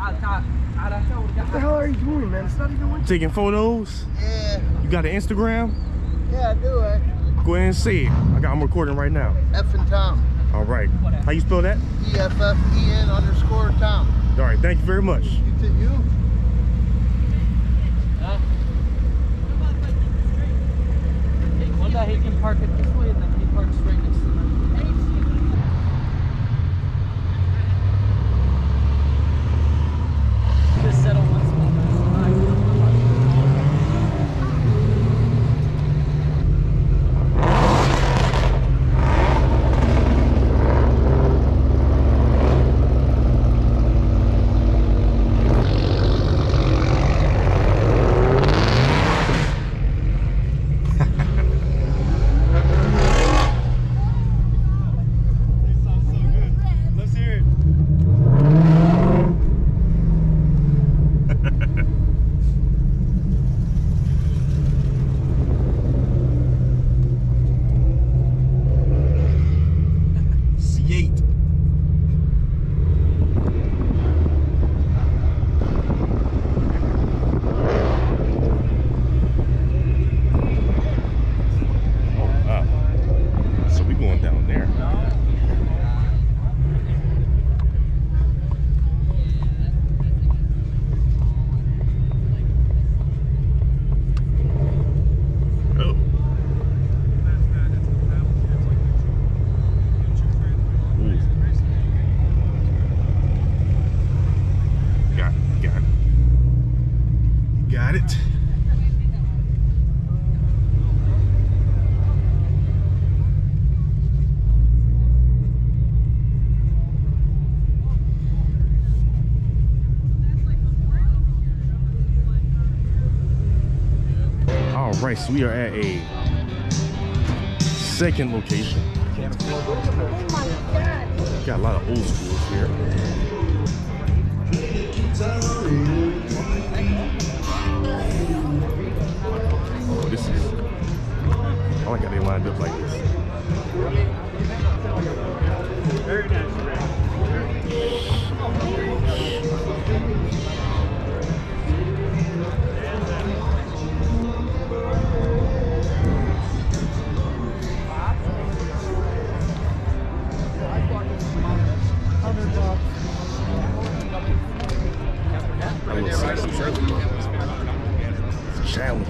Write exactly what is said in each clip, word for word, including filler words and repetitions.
What the hell are you doing, man? It's not even winter. Taking photos? Yeah. You got an Instagram? Yeah, I do actually. Go ahead and say it. I got, I'm recording right now. F and Tom. All right. How you spell that? E F F E N underscore Tom. All right. Thank you very much. You to you. Huh? One day he can park it this way and then he parks right next to them. Just settle once more. Right, so we are at a second location. Got a lot of old schools here. Oh, this is, I like how they lined up like this. Very nice. Challenge.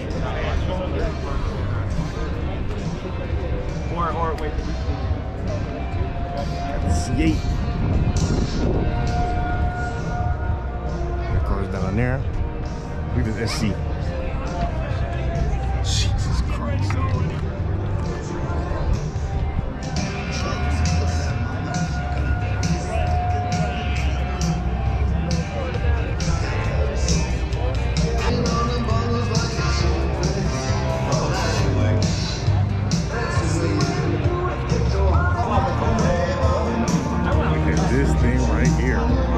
Or, or wait. C eight. That car's down there. Look at this S C. Jesus Christ. This thing right here.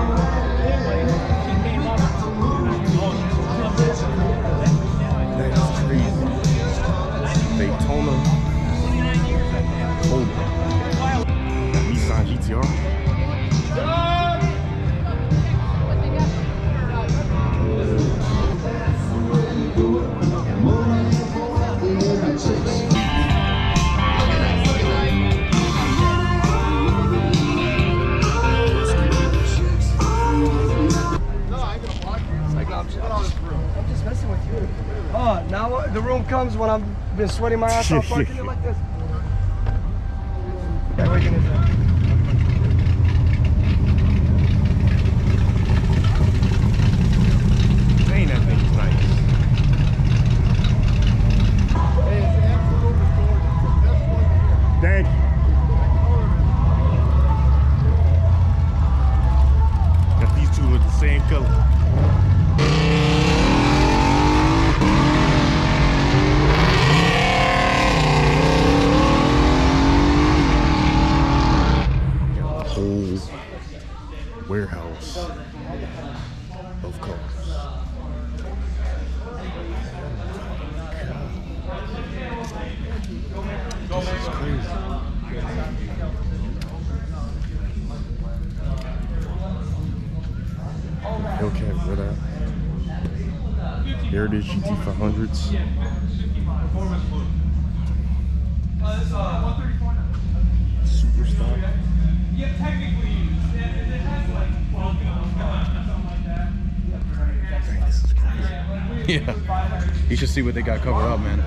That is crazy. Daytona. Hold it. Nissan G T R. I'm just messing with you. Oh, now the room comes when I've been sweating my ass off parking it like this. Yeah, we're gonna do. Dang, that thing's nice. Thank you. Got these two with the same color. Whole warehouse of cars. This is crazy. Hellcat Red Eye. Heritage G T five hundreds. Super stock. Yeah, technically used. It, it has like twelve something like that. Dang, this is crazy. Yeah. You should see what they got covered up, man.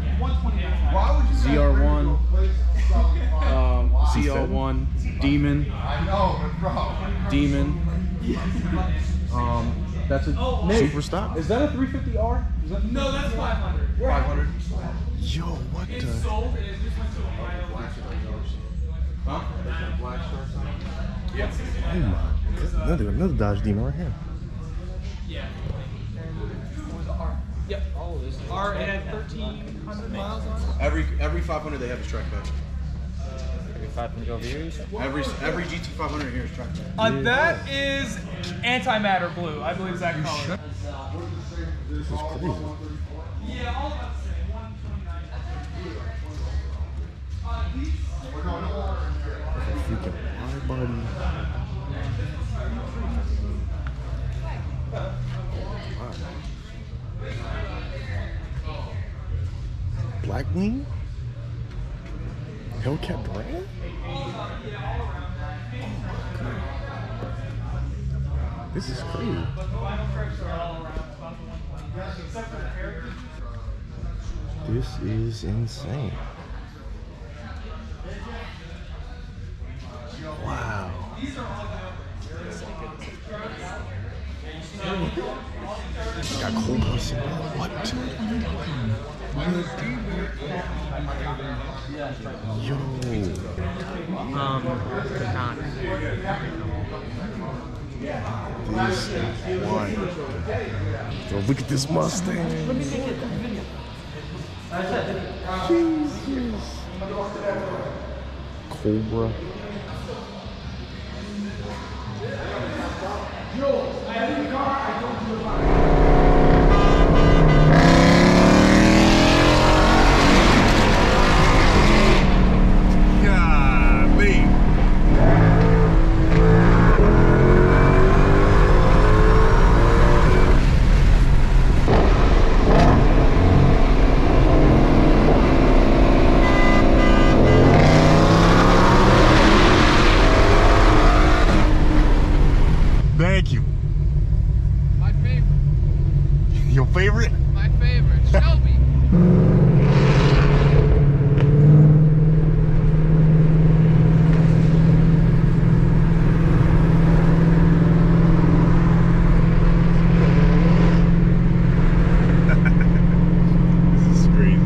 Z R one, um, Z R one, Demon, Demon. Um, that's a Super stock. Is that a three fifty R? Is that No, that's five hundred. five hundred? Yo, what It's the? sold and it just went to Ohio last year. Huh? Yeah. Oh my god. Another, another Dodge Demon right here. Yeah. What was the R? Yep. All of this. R, it had thirteen hundred miles on it. Every every five hundred they have is track back. five hundred over here. Every every G T five hundred here is track back. Uh, that is antimatter blue. I believe it's that color. This is crazy. Yeah, all about the same. one twenty-nine. Uh, these Freaking wide body. Blackwing? Hellcat brand? Oh my god. This is crazy. This is insane. Wow. Got Cobra sitting there. What? Yo. Um, not. This is wild. Yo, look at this Mustang. Jesus. Cobra. Golly. Thank you. My favorite. Your favorite? My favorite. Shelby. This is crazy.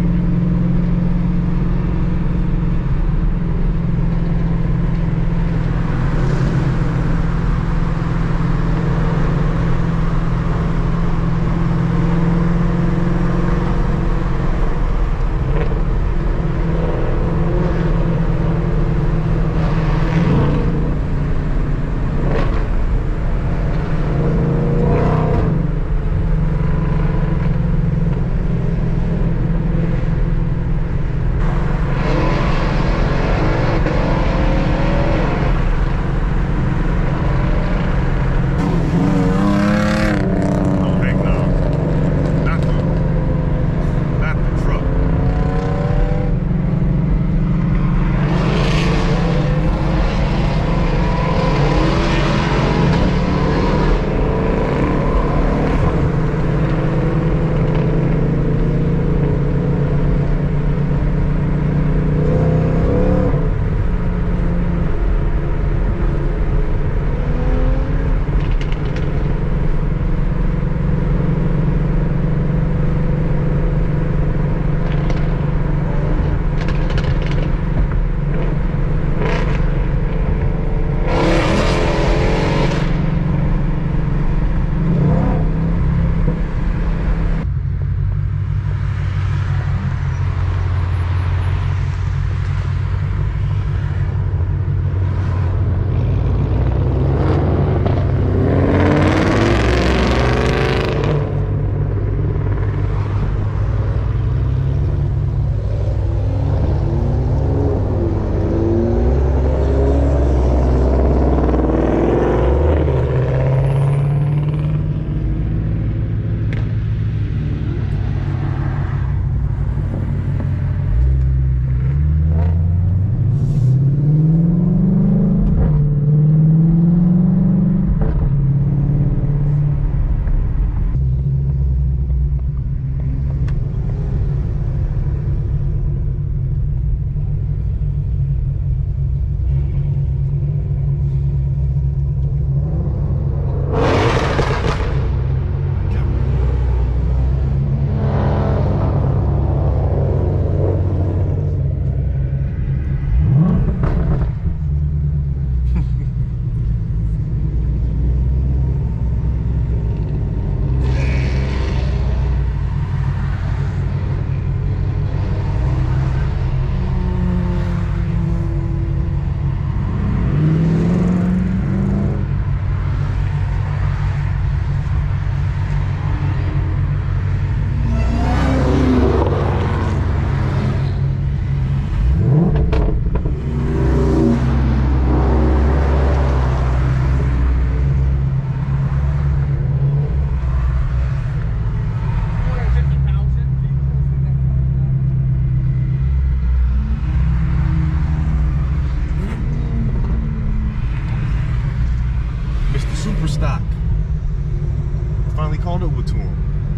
finally called over to him.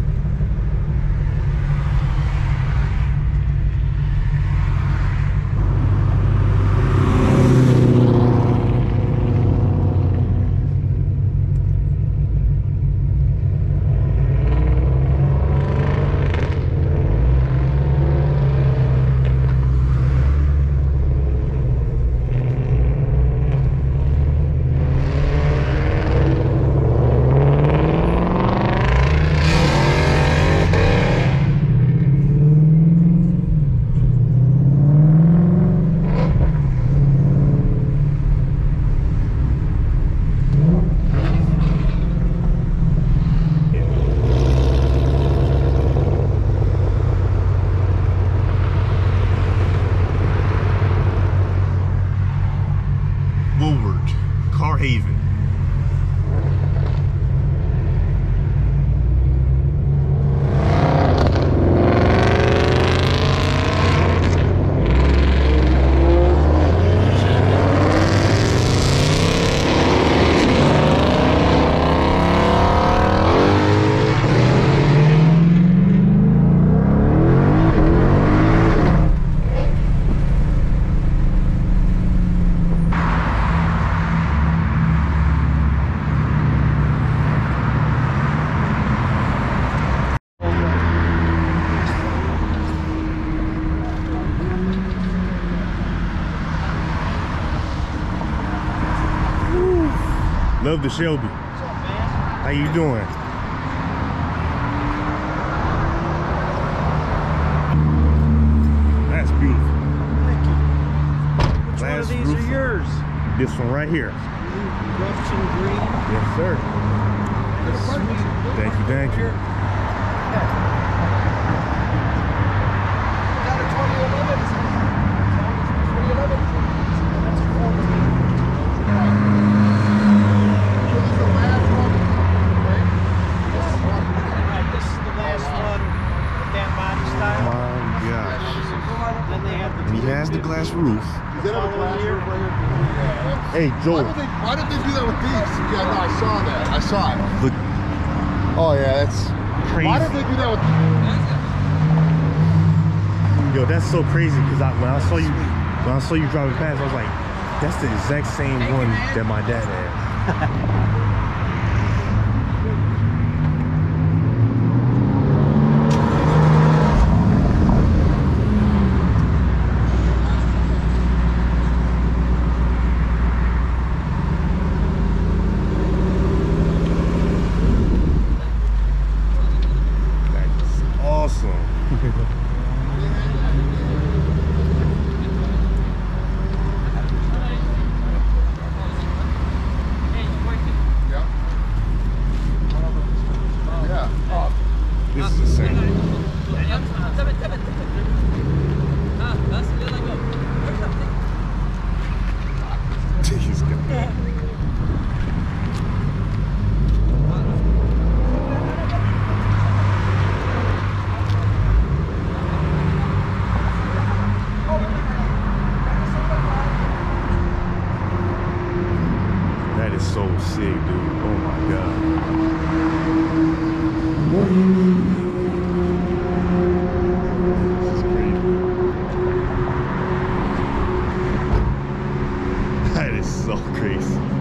Woolward, Car Haven. Love the Shelby. What's up, man? How you doing? That's beautiful. Thank you. Which one Last of these roof. are yours? This one right here. Russian green. Yes, sir. Sweet. Thank you, thank you. Got a twenty eleven. twenty eleven. That's a fourteen. Right, this is the last one with that body style. My gosh. Then they have the And he has the glass roof. Is that a glass roof right here? Hey, Why Joel. did, they, why did they do that with these? Yeah, no, I saw that. I saw it. Look, Oh, yeah, that's... crazy. Why did they do that with... Yo, that's so crazy because I, when I saw you, when I saw you driving past, I was like, that's the exact same one that my dad had. That's awesome. Yeah. This is insane. He's good. That is so sick, dude. Oh my god. This is crazy. That is so crazy.